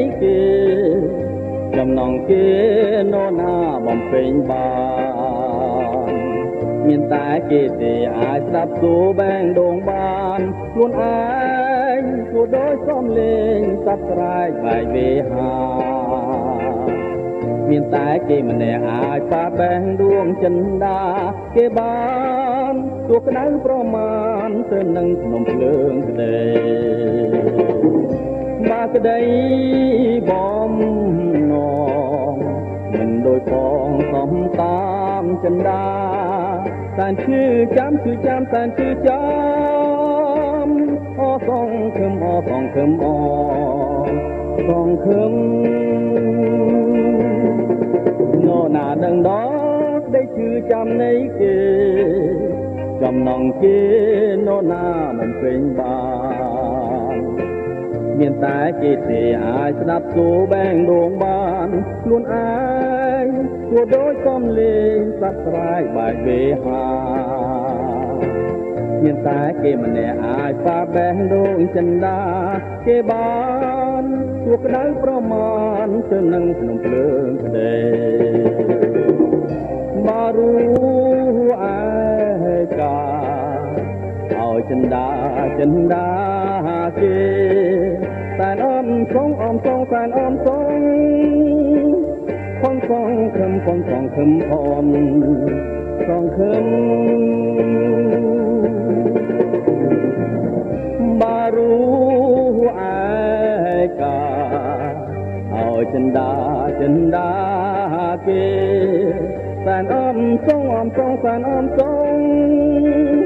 គេចំណងគេនរណាបំពេញបានមានតែគេទេអាចស្ដាប់សូរបែងដងបានខ្លួនឯងគួរដោយសំលេងសត្វស្រែកបែកវេហាមានតែគេម្នាក់អាចប៉ាបែងដួងចិន្តាគេបានទោះក្តៅប្រមាណទៅនឹងភ្នំភ្លើងក្តីមកក្តីបំណងមិនដោយផងសំតាមចិន្តាតែឈឺចាំតែឈឺចាំអសងខឹមសងខឹមនរណាដឹងដល់ได้ឈឺចាំនៃគេចំណងគេនរណាមិនពេញបានមានតែគេទេអាចស្ដាប់សូរបែងដងបានខ្លួនឯងគួរដោយកំលេងសត្វស្រែកបែកវេហាមានតែគេម្នាក់អាចប៉ាបែងដងចិន្តាគេបានទោះក្តៅប្រមាណទៅនឹងភ្នំភ្លើងក្តីបារូឯកាឲ្យចិន្តាគេតែអមសងតែអមសងផងសងខឹមផងសងខឹមផងសងខឹមបារូឯកាឲ្យចិន្តាគេតែអមសងតែអមសង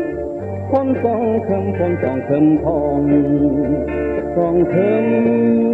ផងសងខឹមផងសងខឹមផងសងខឹម